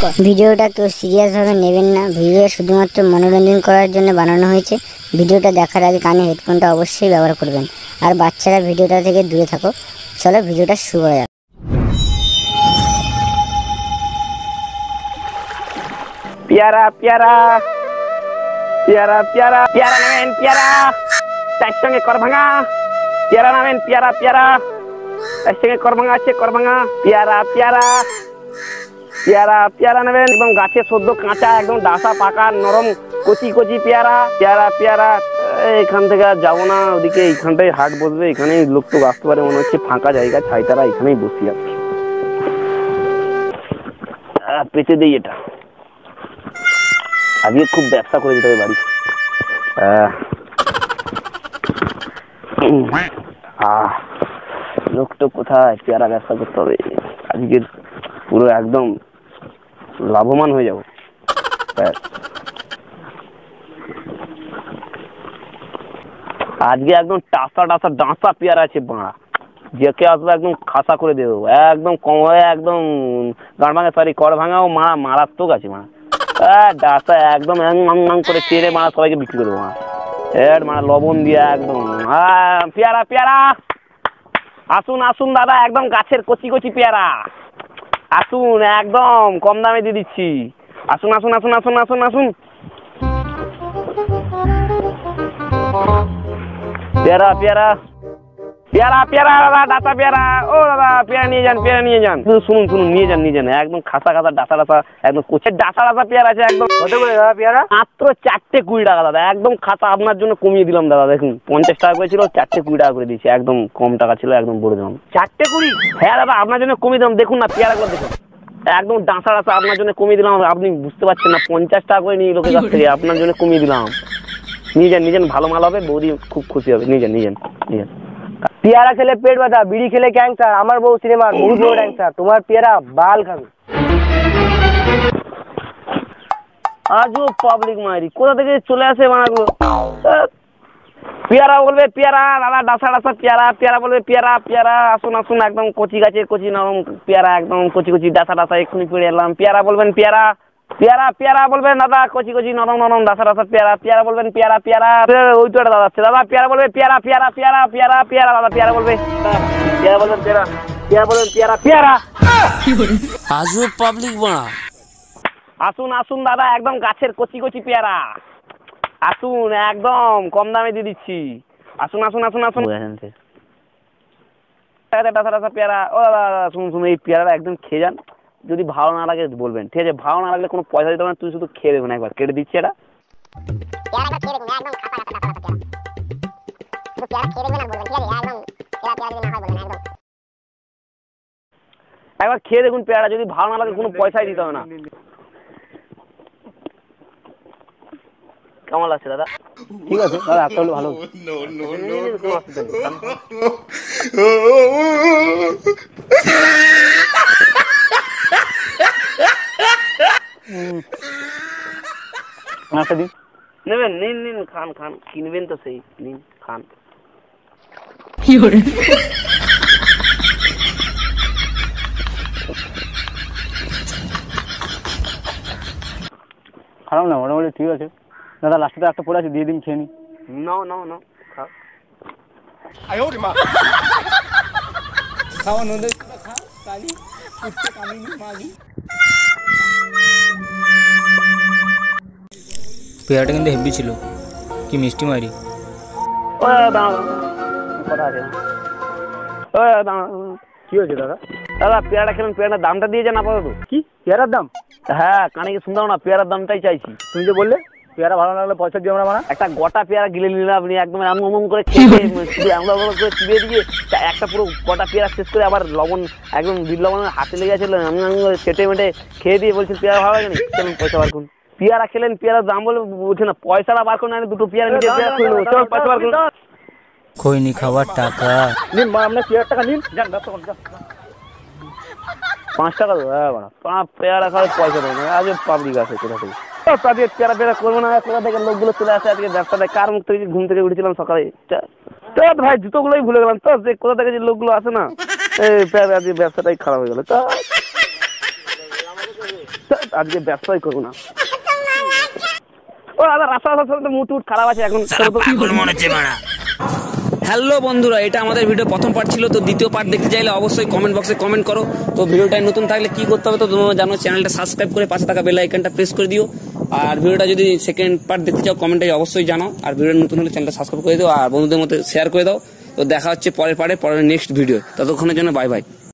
ভিডিওটা কেউ সিরিয়াস ভাবে নেবেন না, ভিডিওটা শুধুমাত্র মনোরঞ্জন করার জন্য বানানো হয়েছে। ভিডিওটা দেখার আগে কানে হেডফোনটা অবশ্যই ব্যবহার করবেন, আর বাচ্চারা ভিডিওটা থেকে দূরে থাকো। চলো ভিডিওটা শুরু করা যাক। পেয়ারা পেয়ারা পেয়ারা পেয়ারা পেয়ারা নেবেন, পেয়ারা তার সঙ্গে কর ভাঙা। পেয়ারা নেবেন, পেয়ারা পেয়ারা তার সঙ্গে কর ভাঙা আছে, কর ভাঙা। পেয়ারা পেয়ারা পেয়ারা পেয়ারা নেবেন, একদম গাছে সদ্য কাঁচা, একদম ডাসা পাকা নরম কচি কচি পেয়ারা। পেয়ারা পেয়ারা এখান থেকে আর যাবো না, ওদিকে এইখানটাই হাট বসবে, এখানেই লোক তো আসতে পারে মনে হচ্ছে, ফাঁকা জায়গা ছাই, তারা এখানেই বসি আছে। পেঁচে দিই এটা, আজকে খুব ব্যবসা করে দিতে হবে বাড়ি। লোক তো কোথায়, পেয়ারা ব্যবসা করতে হবে আজকে, পুরো একদম লাভবান হয়ে যাবো। আজকে একদম টাসা টাসা ডাঁসা পেয়ারা আছে বাঁড়া, যে আসবে একদম খাসা করে দেবো, একদম কম হয়ে একদম গান ভাঙা, সরি কর ভাঙাও মারা মারাত্মক আছে মারা। ডাসা একদম করে চেড়ে মারা সবাইকে বিক্রি করবো মারা, মারা লবণ দিয়ে একদম। পেয়ারা পেয়ারা আসুন আসুন দাদা, একদম গাছের কচি কচি পেয়ারা আসুন, একদম কম দামে দিয়ে দিচ্ছি। আসুন আসুন আসুন আসুন আসুন আসুন। পেয়ারা পেয়ারা পেয়ারা পেয়ারা দাদা, ডাসা পেয়ারা। ও দাদা পেয়ারা নিয়ে যান, পেয়ারা নিয়ে যান। শুনুন শুনুন, নিয়ে যান নিয়ে যান, একদম খাসা খাসা ডাসা ডাসা, একদম কোচের ডাসা ডাসা পেয়ারা আছে একদম। কত করে দাদা পেয়ারা? মাত্র 4টে 20 টাকা দাদা, একদম খাসা। আপনার জন্য কমিয়ে দিলাম দাদা, দেখুন 50 টাকা করে ছিল, 4টে 20 টাকা করে দিয়েছি, একদম কম টাকা ছিল, একদম বলে দিলাম 4টে 20। হ্যাঁ দাদা আপনার জন্য কমিয়ে দিলাম, দেখুন না পেয়ারাগুলো দেখুন, একদম ডাসা ডাসা, আপনার জন্য কমিয়ে দিলাম। আপনি বুঝতে পারছেন না, 50 টাকা করে নিয়ে লোকের কাছ থেকে, আপনার জন্য কমিয়ে দিলাম। নিয়ে যান নিয়ে যান, ভালো মাল হবে, বৌদি খুব খুশি হবে, নিয়ে যান নিয়ে যান নিয়ে যান। পেয়ারা খেলে পেট ব্যথা, বিড়ি খেলে ক্যান্সার, আমার বউ সিনেমার বহুত বড় ক্যান্সার, তোমার পেয়ারা বাল খাবে। আজও পাবলিক মারি কোথা থেকে চলে আসে বানাগুলো। পেয়ারা বলবে পেয়ারা দাদা, ডাসা ডাসা পেয়ারা। পেয়ারা বলবে পেয়ারা পেয়ারা, আসুন আসুন, একদম কচি গাছের কচি নরম পেয়ারা, একদম কচি কচি ডাসা ডাসা, এক্ষুনি পেড়ে এলাম। পেয়ারা বলবেন পেয়ারা পেয়ারা পেয়ারা বলবেন দাদা, কচি কচি নরম নরম ডাসা ডাসা পেয়ারা। পেয়ারা বলবেন পেয়ারা পেয়ারা, ওই তো দাদা দাদা পেয়ারা বলবে পেয়ারা পেয়ারা পেয়ারা পেয়ারা পেয়ারা দাদা, পেয়ারা বলবে পেয়ারা বলবেন পেয়ারা পেয়ারা বলবেন পেয়ারা পেয়ারা। আজও পাবলিক বাড়া। আসুন আসুন দাদা, একদম গাছের কচি কচি পেয়ারা আসুন, একদম কম দামে দিয়ে দিচ্ছি। আসুন আসুন আসুন আসুন। পেয়ারা ও দাদা শুনুন শুনুন, এই পেয়ারাটা একদম খেয়ে যান, যদি ভালো না লাগে বলবেন, ঠিক আছে? ভালো না লাগলে কোনো পয়সা দিতে হবে না, তুই শুধু খেয়ে দেবেন, একবার কেটে দিচ্ছি এটা। একবার খেয়ে দেখুন পেয়ারা, যদি ভালো না লাগে কোনো পয়সাই দিতে হবে না। কেমন লাগছে দাদা? ঠিক আছে দাদা, একটা হলে ভালো। দিন নেবেন, নিন নিন, খান খান, কিনবেন তো সেই, নিন খান। খারাপ না, মোটামুটি ঠিক আছে দাদা। লাস্টে একটা পড়ে আছে, দিয়ে দিন, খেয়ে নি। নাও নাও নাও, খাও। খাওয়া নদী খা, কালি কুত্তে কামিনি মাগি। পেয়ারাটা কিন্তু হেভি ছিল, কি মিষ্টি মারি। ও দাদা কথা আছে না, ও দাদা কি হয়েছে দাদা? দাদা পেয়ারাটা খেলেন, পেয়ারাটার দামটা দিয়ে যান আপাতত। কি পেয়ারার দাম? হ্যাঁ কানে কি শুনতাম না, পেয়ারার দামটাই চাইছি। তুমি যে বললে পেয়ারা ভালো লাগলে পয়সা দিয়ে আমরা মানা। একটা গোটা পেয়ারা গিলে নিলাম, আপনি একদম এমন করে খেয়ে শুধু এমন করে চিবিয়ে দিয়ে একটা পুরো গোটা পেয়ারা শেষ করে, আবার লবণ একদম বিট লবণের হাতে লেগে গেছিল, এমন করে চেটে মেটে খেয়ে দিয়ে বলছেন পেয়ারা ভালো লাগেনি, চলুন পয়সা বার করুন। পেয়ারা খেলেন, পেয়ারার দাম বলে বলছে না, পয়সাটা বার করুন, দুটো পেয়ারা নিজে পেয়ারা খুলে নেবো, চল পয়সা বার করুন। খৈনি খাবার টাকা নিন, আপনার পেয়ার টাকা নিন, যান ব্যবসা করুন। 5 টাকা দেবো, হ্যাঁ বাড়া পেয়ারা খাওয়ার পয়সা দেবো না, আজ পাবলিক আছে কোথা থেকে। তাদের পেয়ারা পেয়ারা করবো না, কোথা থেকে লোকগুলো চলে আসে আজকে ব্যবসাটা, কার মুখ থেকে ঘুম থেকে উঠেছিলাম সকালে, তো ভাই জুতোগুলোই ভুলে গেলাম তো, যে কোথা থেকে যে লোকগুলো আসে না, এই আজকে ব্যবসাটাই খারাপ হয়ে গেল। তো আজকে ব্যবসাই করবো না। ও দাদা রাস্তা রাস্তা মুট খারাপ আছে এখন। হ্যালো বন্ধুরা, এটা আমাদের ভিডিও প্রথম পার্ট ছিল। তো দ্বিতীয় পার্ট দেখতে চাইলে অবশ্যই কমেন্ট বক্সে কমেন্ট করো। তো ভিডিওটা নতুন থাকলে কি করতে হবে তো তোমরা জানো, চ্যানেলটা সাবস্ক্রাইব করে পাশে থাকা বেল আইকনটা প্রেস করে দিও। আর ভিডিওটা যদি সেকেন্ড পার্ট দেখতে চাও কমেন্টে অবশ্যই জানাও। আর ভিডিও নতুন হলে চ্যানেলটা সাবস্ক্রাইব করে দিও আর বন্ধুদের মধ্যে শেয়ার করে দাও। তো দেখা হচ্ছে পরের পার্টে, পরের নেক্সট ভিডিও। ততক্ষণের জন্য বাই বাই।